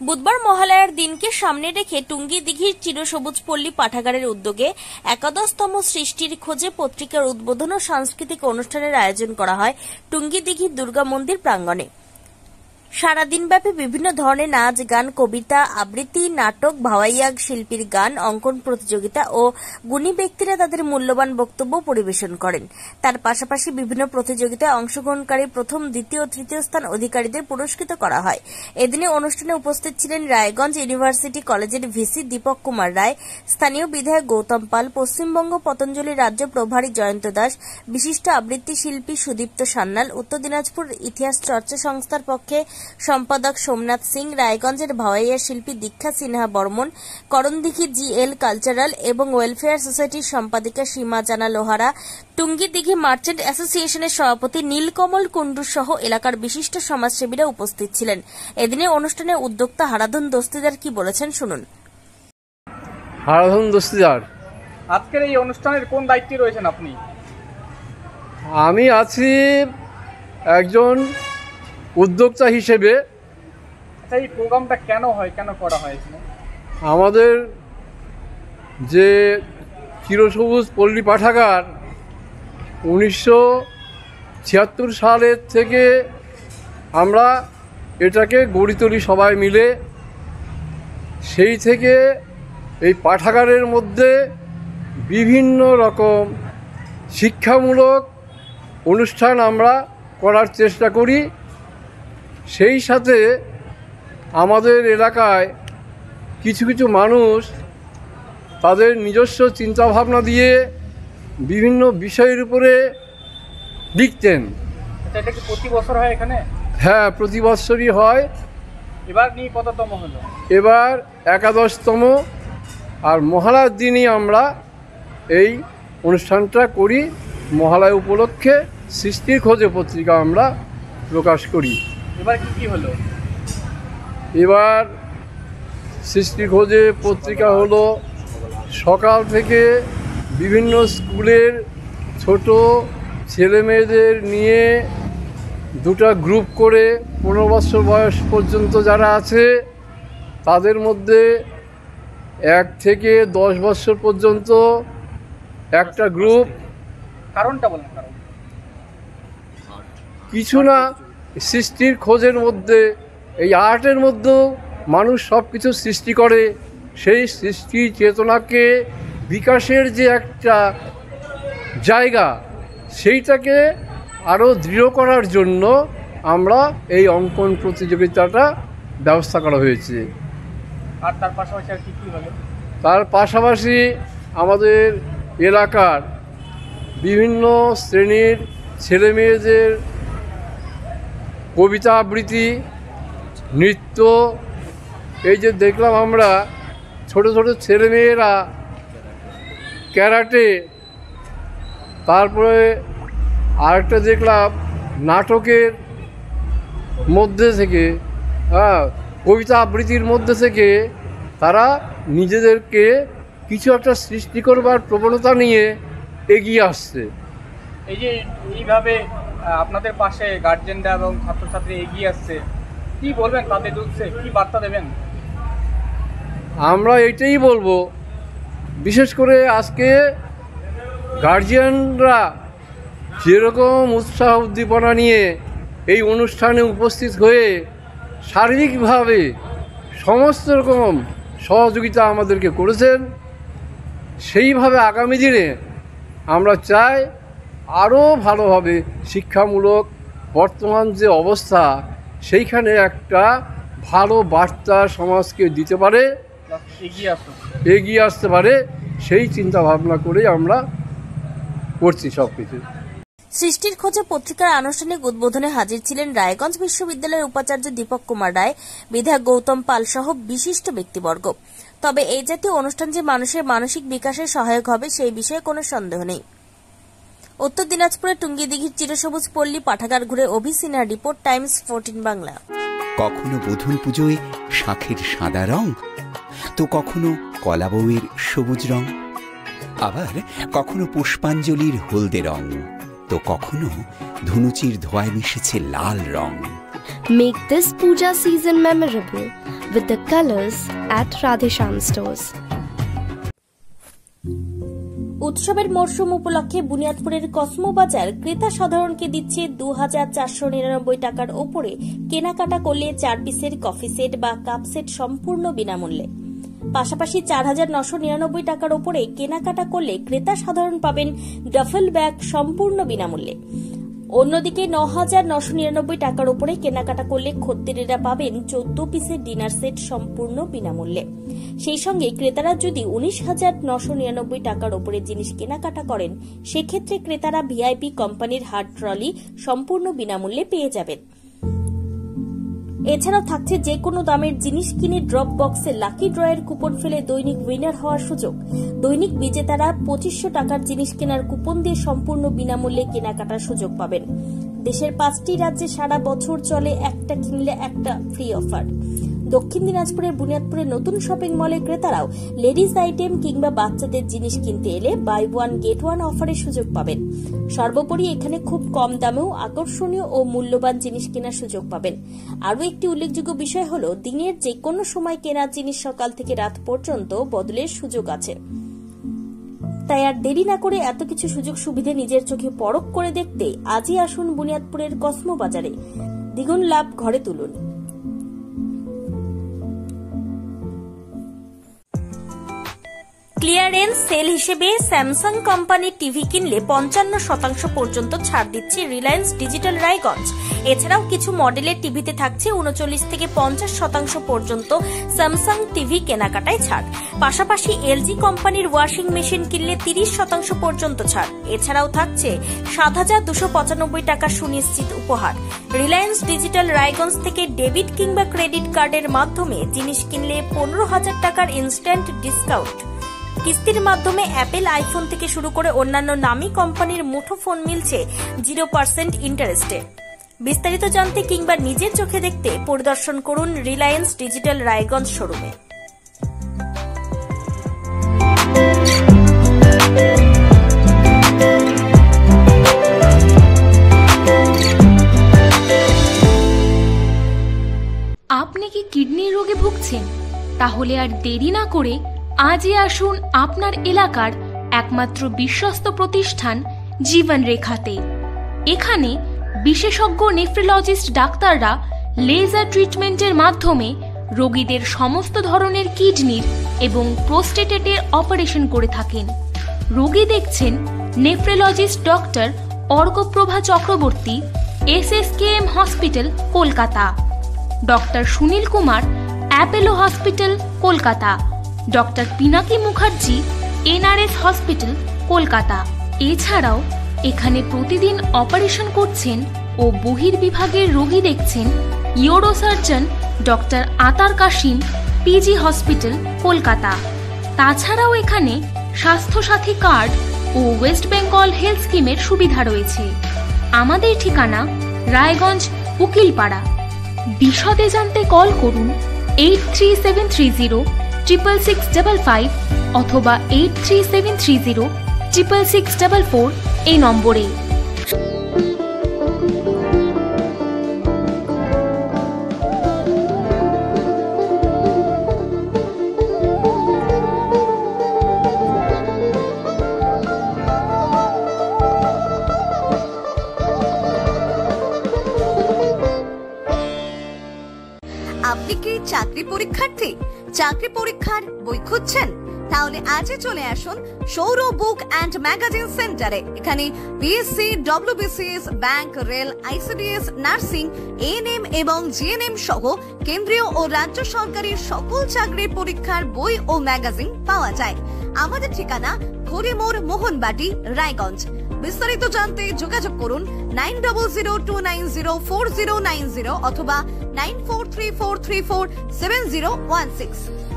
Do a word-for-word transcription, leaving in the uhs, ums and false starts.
বুধবার মহালয়ার দিনকে সামনে রেখে টুঙ্গি দিঘির চিরসবুজ পল্লী পাঠাগারের উদ্যোগে একাদশতম সৃষ্টির খোঁজে পত্রিকার উদ্বোধন ও সাংস্কৃতিক অনুষ্ঠানের আয়োজন করা হয় টুঙ্গি দিঘির দুর্গা মন্দির প্রাঙ্গণে। সারাদিনব্যাপী বিভিন্ন ধরনের নাচ, গান, কবিতা আবৃত্তি, নাটক, ভাওয়াইয়া শিল্পীর গান, অঙ্কন প্রতিযোগিতা ও গুণী ব্যক্তিরা তাদের মূল্যবান বক্তব্য পরিবেশন করেন। তার পাশাপাশি বিভিন্ন প্রতিযোগিতায় অংশগ্রহণকারী প্রথম, দ্বিতীয় ও তৃতীয় স্থান অধিকারীদের পুরস্কৃত করা হয়। এদিনে অনুষ্ঠানে উপস্থিত ছিলেন রায়গঞ্জ ইউনিভার্সিটি কলেজের ভিসি দীপক কুমার রায়, স্থানীয় বিধায়ক গৌতম পাল, পশ্চিমবঙ্গ পতঞ্জলি রাজ্য প্রভারী জয়ন্ত দাস, বিশিষ্ট আবৃত্তি শিল্পী সুদীপ্ত সান্যাল, উত্তর দিনাজপুর ইতিহাস চর্চা সংস্থার পক্ষে সম্পাদক সোমনাথ সিং, রায়গঞ্জের ভাওয়াইয়া শিল্পী Diksha Sinha Barman, Karandighi G L cultural এবং ওয়েলফেয়ার সোসাইটির সম্পাদিকা সীমা জানা লোহারা, টুঙ্গি দিঘি মার্চেন্ট অ্যাসোসিয়েশনের সভাপতি নীলকমল কুণ্ডু সহ এলাকার বিশিষ্ট সমাজসেবীরা উপস্থিত ছিলেন। এদিনে অনুষ্ঠানে উদ্যোক্তা হারাধন দস্তিদার কি বলেছেন শুনুন। হারাধন দস্তিদার, আজকের এই অনুষ্ঠানের কোন দায়িত্বে রয়েছেন আপনি? আমি আছি একজন উদ্যোক্তা হিসেবে। আচ্ছা, এই প্রোগ্রামটা কেন হয়, কেন করা হয়? আমাদের যে চিরসবুজ পল্লী পাঠাগার উনিশশো ছিয়াত্তর সালের থেকে আমরা এটাকে গড়ে তুলি সবাই মিলে। সেই থেকে এই পাঠাগারের মধ্যে বিভিন্ন রকম শিক্ষামূলক অনুষ্ঠান আমরা করার চেষ্টা করি। সেই সাথে আমাদের এলাকায় কিছু কিছু মানুষ তাদের নিজস্ব চিন্তাভাবনা দিয়ে বিভিন্ন বিষয়ের উপরে লিখতেন। এটা কি প্রতি বছর হয় এখানে? হ্যাঁ, প্রতি বছরই হয়। এবার নিয়ে কততম হলো? এবার একাদশতম। আর মহালয়ার দিনই আমরা এই অনুষ্ঠানটা করি। মহালয়া উপলক্ষে সৃষ্টির খোঁজে পত্রিকা আমরা প্রকাশ করি। এবার কি কি হলো? এবার সৃষ্টির খোঁজে পত্রিকা হলো সকাল থেকে বিভিন্ন স্কুলের ছোট ছেলে মেয়েদের নিয়ে দুটো গ্রুপ করে পনেরো বছর বয়স পর্যন্ত যারা আছে তাদের মধ্যে এক থেকে দশ বছর পর্যন্ত একটা গ্রুপ। কারণটা বলেন। কারণ কিছু না, সৃষ্টির খোঁজের মধ্যে এই আর্টের মধ্যেও মানুষ সব কিছু সৃষ্টি করে। সেই সৃষ্টি চেতনাকে বিকাশের যে একটা জায়গা, সেইটাকে আরও দৃঢ় করার জন্য আমরা এই অঙ্কন প্রতিযোগিতাটা ব্যবস্থা করা হয়েছে। আর তার পাশাপাশি আর কি কি হলো? তার পাশাপাশি আমাদের এলাকার বিভিন্ন শ্রেণীর ছেলে মেয়েদের কবিতা আবৃত্তি, নৃত্য, এই যে দেখলাম আমরা ছোট ছোট ছেলে মেয়েরা ক্যারাটে, তারপরে আরেকটা দেখলাম নাটকের মধ্যে থেকে, হ্যাঁ, কবিতা আবৃত্তির মধ্যে থেকে তারা নিজেদেরকে কিছু একটা সৃষ্টি করবার প্রবণতা নিয়ে এগিয়ে আসছে। এই যে এইভাবে আপনাদের পাশে গার্জেনরা এবং ছাত্রছাত্রী এগিয়ে আসছে, কি বলবেন তাদের উদ্দেশ্যে, কি বার্তা দেবেন? আমরা এটাই বলবো, বিশেষ করে আজকে গার্জিয়ানরা যেরকম উৎসাহ উদ্দীপনা নিয়ে এই অনুষ্ঠানে উপস্থিত হয়ে শারীরিকভাবে সমস্ত রকম সহযোগিতা আমাদেরকে করেছেন, সেইভাবে আগামী দিনে আমরা চাই আরও ভালোভাবে শিক্ষামূলক বর্তমান যে অবস্থা সেইখানে একটা ভালো বার্তা সমাজকে দিতে পারে, এগিয়ে আসতে এগিয়ে আসতে পারে, সেই চিন্তা ভাবনা করে আমরা করছি সব কিছু। সৃষ্টির খোঁজে পত্রিকার আনুষ্ঠানিক উদ্বোধনে হাজির ছিলেন রায়গঞ্জ বিশ্ববিদ্যালয়ের উপাচার্য দীপক কুমার রায়, বিধায়ক গৌতম পাল সহ বিশিষ্ট ব্যক্তিবর্গ। তবে এই জাতীয় অনুষ্ঠান যে মানুষের মানসিক বিকাশে সহায়ক হবে সেই বিষয়ে কোনো সন্দেহ নেই। উত্তর দিনাজপুরের টুঙ্গি দিঘির চিরসবুজ পল্লী পাঠাগার ঘুরে অভি সিনহার রিপোর্ট, টাইমস ফোরটিন বাংলা। কখনো বধূর পুজোয় শাঁখের সাদা রং, তো কখনো কলা বউয়ের সবুজ রং, আবার কখনো পুষ্পাঞ্জলির হলদে রং, তো কখনো ধুনুচির ধোঁয়ায় মিশেছে লাল রং। Make this puja season memorable with the colors at Radhesham Stores. উৎসবের মরশুম উপলক্ষে বুনিয়াদপুরের কসমো বাজার ক্রেতা সাধারণকে দিচ্ছে দু হাজার চারশো নিরানব্বই টাকার ওপরে কেনাকাটা করলে চার পিসের কফি সেট বা কাপ সেট সম্পূর্ণ বিনামূল্যে। পাশাপাশি চার হাজার নশো নিরানব্বই টাকার ওপরে কেনাকাটা করলে ক্রেতা সাধারণ পাবেন ডাফেল ব্যাগ সম্পূর্ণ বিনামূল্যে। অন্যদিকে ন হাজার নশো নিরানব্বই টাকার ওপরে কেনাকাটা করলে খদ্দেরেরা পাবেন চোদ্দ পিসের ডিনার সেট সম্পূর্ণ বিনামূল্যে। সেই সঙ্গে ক্রেতারা যদি উনিশ হাজার নশো নিরানব্বই টাকার ওপরে জিনিস কেনাকাটা করেন, সেক্ষেত্রে ক্রেতারা ভিআইপি কোম্পানির হার্ড ট্রলি সম্পূর্ণ বিনামূল্যে পেয়ে যাবেন। এছাড়াও থাকছে যে কোনো দামের জিনিস কিনে ড্রপ বক্সে লাকি ড্রয়ের কুপন ফেলে দৈনিক উইনার হওয়ার সুযোগ। দৈনিক বিজেতারা পঁচিশশো টাকার জিনিস কেনার কুপন দিয়ে সম্পূর্ণ বিনামূল্যে কেনাকাটার সুযোগ পাবেন। দেশের পাঁচটি রাজ্যে সারা বছর চলে একটা কিনলে একটা ফ্রি অফার। দক্ষিণ দিনাজপুরের বুনিয়াদপুরের নতুন শপিং মলে ক্রেতারাও লেডিস আইটেম কিংবা বাচ্চাদের জিনিস কিনতে এলে বাই ওয়ান গেট ওয়ান অফারের সুযোগ পাবেন। সর্বোপরি এখানে খুব কম দামেও আকর্ষণীয় ও মূল্যবান জিনিস কেনার সুযোগ পাবেন। আরও একটি উল্লেখযোগ্য বিষয় হল দিনের যে কোনো সময় কেনার জিনিস সকাল থেকে রাত পর্যন্ত বদলের সুযোগ আছে। তাই আর দেরি না করে এত কিছু সুযোগ সুবিধে নিজের চোখে পরখ করে দেখতে আজই আসুন বুনিয়াদপুরের কসমো বাজারে। দ্বিগুণ লাভ ঘরে তুলুন। ক্লিয়ারেন্স সেল হিসেবে স্যামসাং কোম্পানির টিভি কিনলে পঞ্চান্ন শতাংশ পর্যন্ত ছাড় দিচ্ছে রিলায়েন্স ডিজিটাল রায়গঞ্জ। এছাড়াও কিছু মডেলের টিভিতে থাকছে উনচল্লিশ থেকে পঞ্চাশ শতাংশ পর্যন্ত স্যামসাং টিভি কেনাকাটায় ছাড়। পাশাপাশি এলজি কোম্পানির ওয়াশিং মেশিন কিনলে তিরিশ শতাংশ পর্যন্ত ছাড়। এছাড়াও থাকছে সাত হাজার দুশো পঁচানব্বই টাকা সুনিশ্চিত উপহার। রিলায়েন্স ডিজিটাল রায়গঞ্জ থেকে ডেবিট কিংবা ক্রেডিট কার্ডের মাধ্যমে জিনিস কিনলে পনেরো হাজার টাকার ইনস্ট্যান্ট ডিসকাউন্ট। কিস্তির মাধ্যমে অ্যাপেল আইফোন থেকে শুরু করে অন্যান্য নামী কোম্পানির মুঠোফোন মিলছে জিরো পার্সেন্ট ইন্টারেস্টে। বিস্তারিত জানতে কিংবা নিজের চোখে দেখতে পরিদর্শন করুন রিলায়েন্স ডিজিটাল রায়গঞ্জ শোরুমে। আপনি কি কিডনির রোগে ভুগছেন? তাহলে আর দেরি না করে আজই আসুন আপনার এলাকার একমাত্র বিশ্বস্ত প্রতিষ্ঠান জীবন রেখাতে। এখানে বিশেষজ্ঞ নেফ্রোলজিস্ট ডাক্তাররা লেজার ট্রিটমেন্টের মাধ্যমে রোগীদের সমস্ত ধরনের কিডনির এবং প্রোস্টেটের অপারেশন করে থাকেন। রোগী দেখছেন nephrologist doctor Arkaprabha Chakraborty, S S K M hospital, Kolkata. Doctor Sunil Kumar, Apollo hospital, Kolkata. Doctor Pinaki Mukherjee, NRS hospital, Kolkata. এছাড়াও এখানে প্রতিদিন অপারেশন করছেন ও বহির্বিভাগের রোগী দেখছেন ইউরোসার্জন ডক্টর আতার কাশিম, পিজি হসপিটাল, কলকাতা। তাছাড়াও এখানে স্বাস্থ্যসাথী কার্ড ও ওয়েস্ট বেঙ্গল হেলথ স্কিমের সুবিধা রয়েছে। আমাদের ঠিকানা রায়গঞ্জ, উকিলপাড়া। বিশদে জানতে কল করুন eight three seven three zero triple six double five অথবা eight three seven three zero triple six double four এই নম্বরে। আপনি কি চাকরি পরীক্ষার্থী? চাকরি পরীক্ষার বই খুঁজছেন? তাহলে আজই চলে আসুন সৌরভ বুক অ্যান্ড ম্যাগাজিন সেন্টারে। এখানে BSc, WBCS, bank, rail, ICDS, nursing, ANM এবং জিএনএম সহ কেন্দ্রীয় ও রাজ্য সরকারের সকল চাকরির পরীক্ষার বই ও ম্যাগাজিন পাওয়া যায়। আমাদের ঠিকানা খড়িমোড়, মোহনবাটি, রায়গঞ্জ। বিস্তারিত জানতে যোগাযোগ করুন nine double zero two nine zero four zero nine zero অথবা nine four three four three four seven zero one six.